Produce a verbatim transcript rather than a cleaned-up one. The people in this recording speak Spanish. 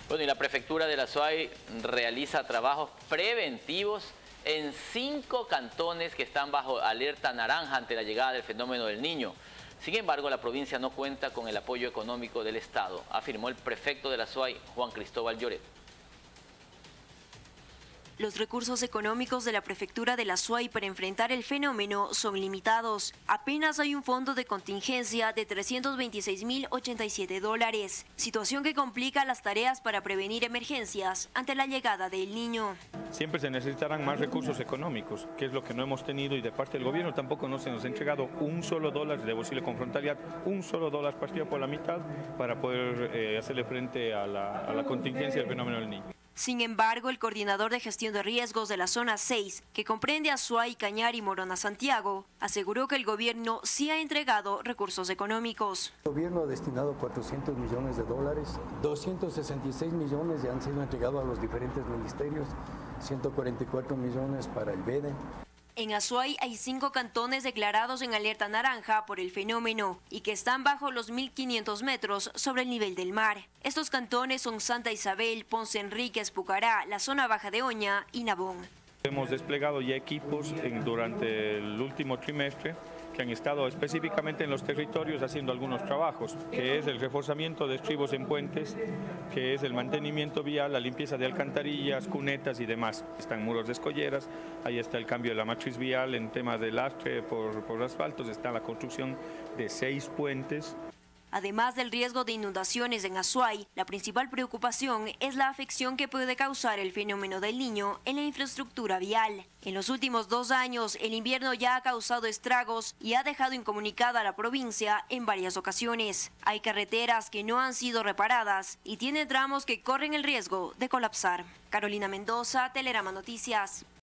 Bueno, y la prefectura de la Azuay realiza trabajos preventivos en cinco cantones que están bajo alerta naranja ante la llegada del fenómeno del Niño. Sin embargo, la provincia no cuenta con el apoyo económico del Estado, afirmó el prefecto de la Azuay, Juan Cristóbal Lloret. Los recursos económicos de la prefectura de la Azuay para enfrentar el fenómeno son limitados. Apenas hay un fondo de contingencia de trescientos veintiséis mil ochenta y siete dólares, situación que complica las tareas para prevenir emergencias ante la llegada del Niño. Siempre se necesitarán más recursos económicos, que es lo que no hemos tenido, y de parte del gobierno tampoco no se nos ha entregado un solo dólar, debo decirle con frontalidad, un solo dólar partido por la mitad para poder eh, hacerle frente a la, a la contingencia del fenómeno del Niño. Sin embargo, el coordinador de gestión de riesgos de la zona seis, que comprende Azuay, Cañar y Morona Santiago, aseguró que el gobierno sí ha entregado recursos económicos. El gobierno ha destinado cuatrocientos millones de dólares, doscientos sesenta y seis millones ya han sido entregados a los diferentes ministerios, ciento cuarenta y cuatro millones para el B E D E. En Azuay hay cinco cantones declarados en alerta naranja por el fenómeno y que están bajo los mil quinientos metros sobre el nivel del mar. Estos cantones son Santa Isabel, Ponce Enríquez, Pucará, la zona baja de Oña y Nabón. Hemos desplegado ya equipos en, durante el último trimestre que han estado específicamente en los territorios haciendo algunos trabajos, que es el reforzamiento de estribos en puentes, que es el mantenimiento vial, la limpieza de alcantarillas, cunetas y demás. Están muros de escolleras, ahí está el cambio de la matriz vial en temas de lastre por, por asfaltos, está la construcción de seis puentes. Además del riesgo de inundaciones en Azuay, la principal preocupación es la afección que puede causar el fenómeno del Niño en la infraestructura vial. En los últimos dos años, el invierno ya ha causado estragos y ha dejado incomunicada a la provincia en varias ocasiones. Hay carreteras que no han sido reparadas y tiene tramos que corren el riesgo de colapsar. Carolina Mendoza, Telerama Noticias.